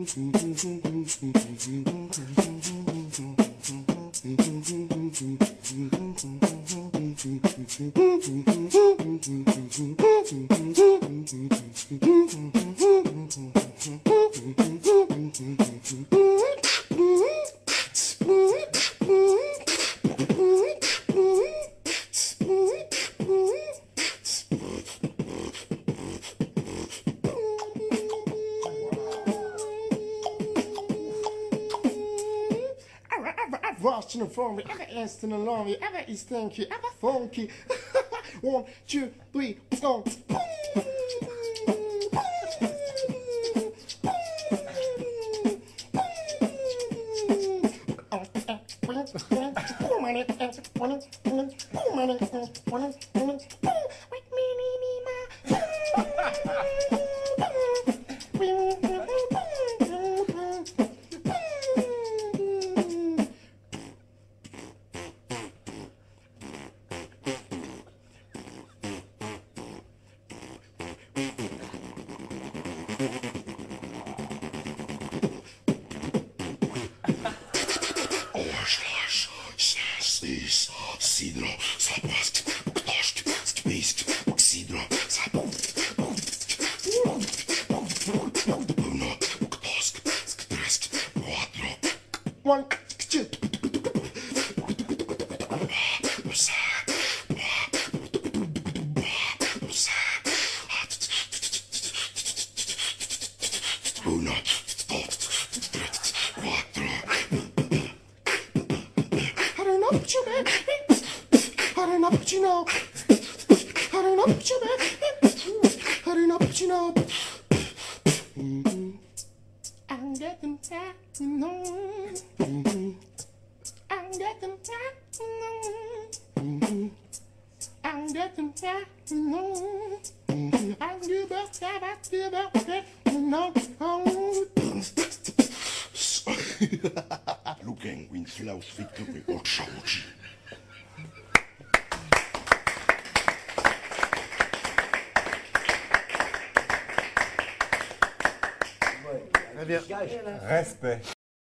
Rushing from me, ever instant along me, ever is stinky, ever funky. 1, 2, 3, go. Sidro, sapast, ktost, spist, sidro, sapast, uno, ktost, sktrest, quattro, 1, 2, uno, what you man? I don't know what you know. I don't know what you man. I don't know what you know. I'm getting back, you know. I'm getting back, you know. I'm getting back, you know. I'm give up, you know. Looking with slow victory or charge. Très bien. Respect.